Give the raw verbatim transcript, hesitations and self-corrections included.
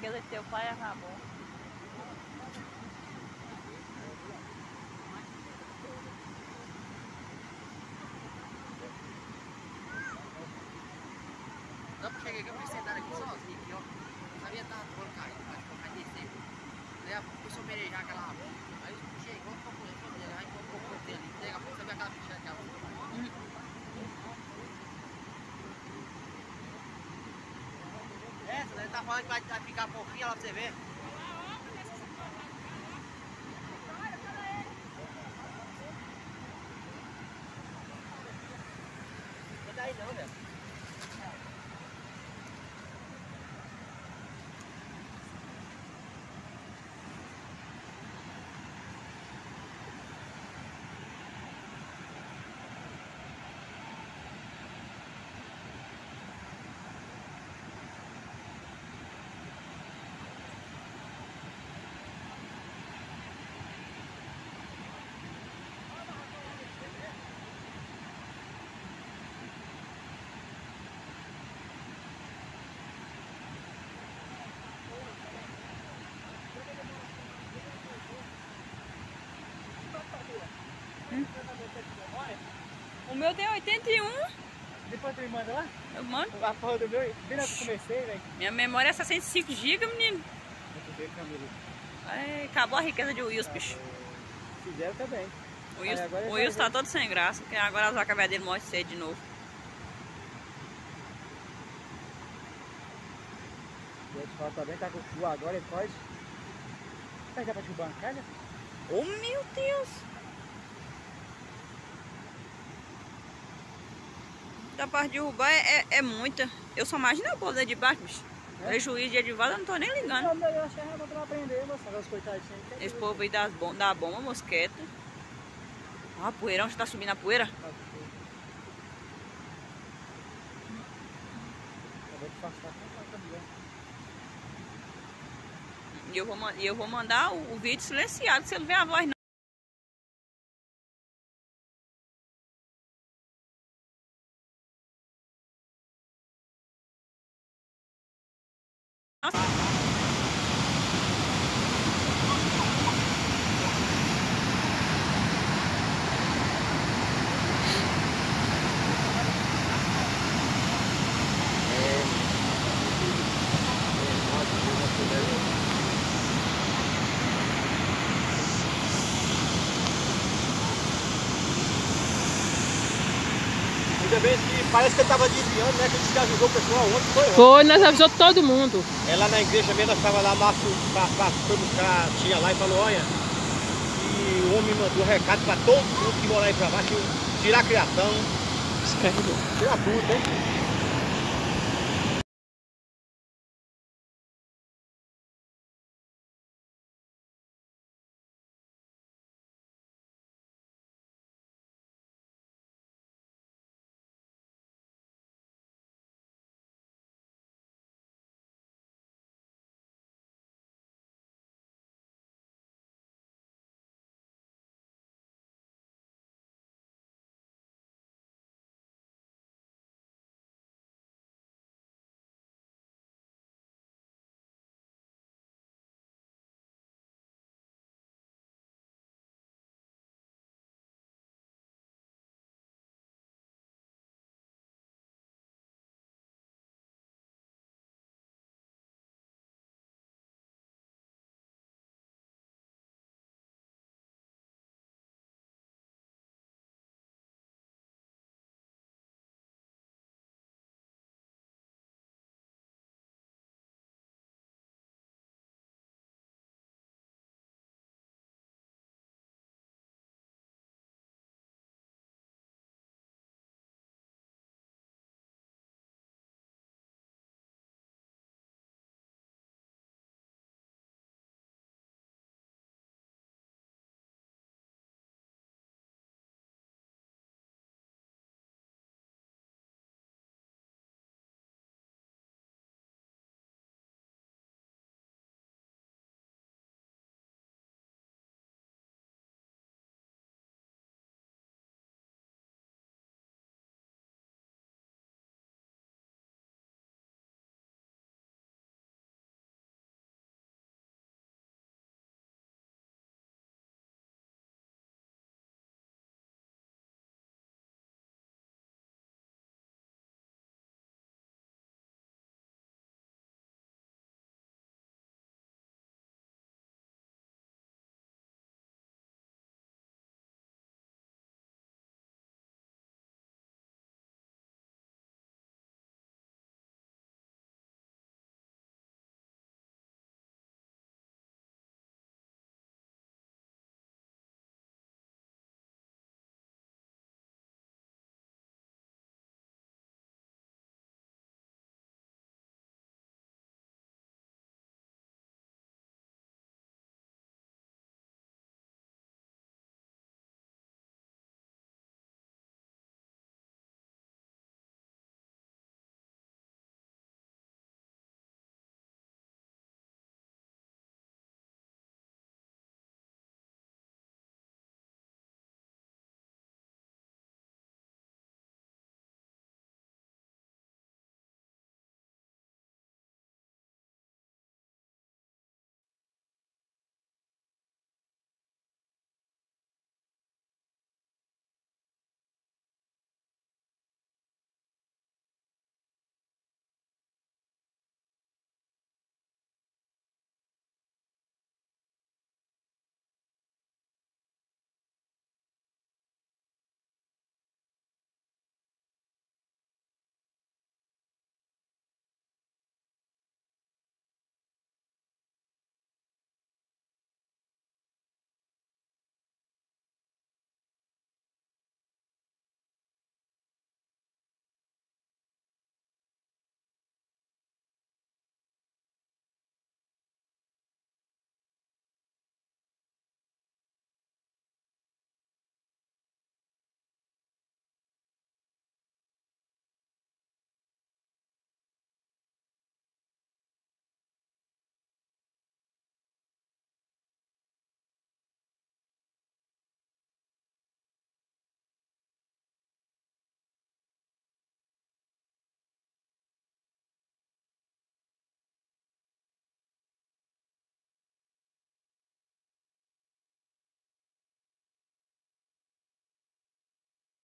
riqueza de teu pai acabou. Não, eu cheguei aqui, eu fui sentar aqui sozinho, aqui, ó. Não sabia que tava todo caído, mas ficou caindo descer. Daí a pouco começou a merejar aquela água. Aí eu puxei igual pra correr, foi dele. Aí ficou um pouco dele ali. Daí a pouco sabia aquela bicha de água. Hum. Essa, daí tá falando que vai, vai ficar fofinha lá pra você ver. Não é daí não, velho. Hum? O meu tem oitenta e um. Depois tu me manda lá? Eu mando. A porra do meu, bem na que eu comecei, velho. Minha memória é sessenta e cinco gigas, menino. É, acabou a riqueza de Wilson, bicho. Fizeram também. O Wilson, o Wilson tá todo sem graça, porque agora as vacas velhas dele morrem cedo de novo. O outro fala também, tá com o cu agora, ele pode. Vai dar pra derrubar uma casa? Oh, meu Deus! Da parte de derrubar é, é, é muita. Eu só imagino a povo de baixo, bicho. É? Juiz de Edivaldo, eu não tô nem ligando. Não, eu achei que era pra aprender, moça, os coitadinhos. Esse povo aí das bom, da bomba, mosqueta. Ah, poeirão, já tá subindo a poeira? E eu vou, eu vou mandar o, o vídeo silenciado, se ele ver a voz não. Ainda bem que parece que ele tava desviando, né? Que a gente já avisou o pessoal ontem, foi ontem. Foi, nós avisou todo mundo. É lá na igreja mesmo, nós tava lá, Márcio foi buscar, tinha lá e falou, olha, e o homem mandou recado pra todo mundo que morar aí pra baixo, tirar a criação, Descarregou. tirar tudo, né?